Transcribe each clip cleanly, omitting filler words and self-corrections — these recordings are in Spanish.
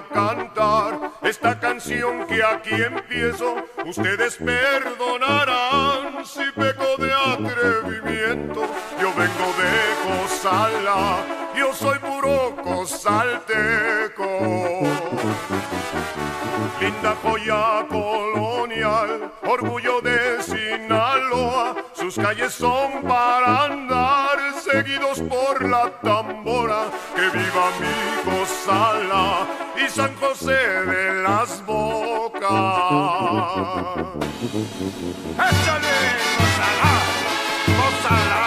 a cantar esta canción que aquí empiezo. Ustedes perdonarán si peco de atrevimiento. Yo vengo de Cozala, yo soy puro cozalteco. Linda joya colonial, orgullo de Sinaloa. Sus calles son para andar seguidos por la tambora. Que viva mi Cozala y San José de las Bocas. ¡Échale, Cozala! ¡Cozala!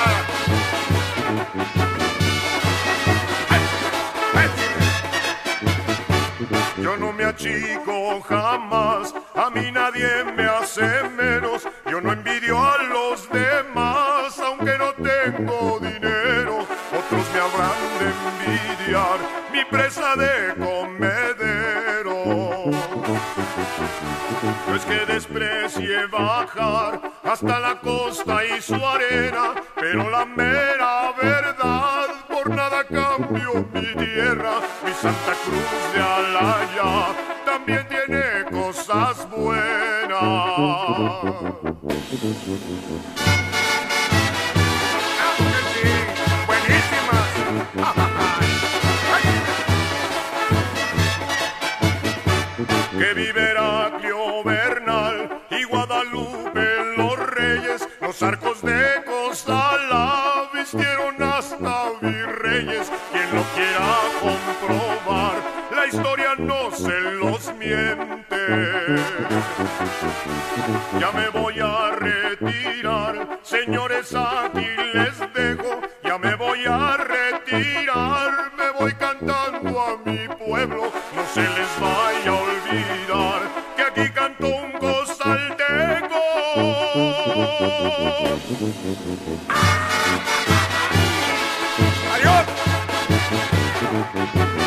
Yo no me achico jamás, a mí nadie me hace menos. Yo no envidio a los demás, aunque no tengo dinero. Otros me habrán de envidiar, mi presa de comedero. No es que desprecie bajar hasta la costa y su arena, pero la mera verdad, por nada cambio mi tierra. Mi Santa Cruz de Alaya también tiene cosas buenas. Sí, buenísimas. Que vive Heraclio Bernal y Guadalupe los Reyes. Los arcos de Cozala vistieron hasta virreyes. Quien lo quiera comprobar, la historia no se los miente. Ya me voy a retirar, señores, aquí les dejo. Ya me voy a retirar, me voy cantando a mi pueblo. No se les vaya a olvidar que aquí canto un cozalteco. ¡Adiós!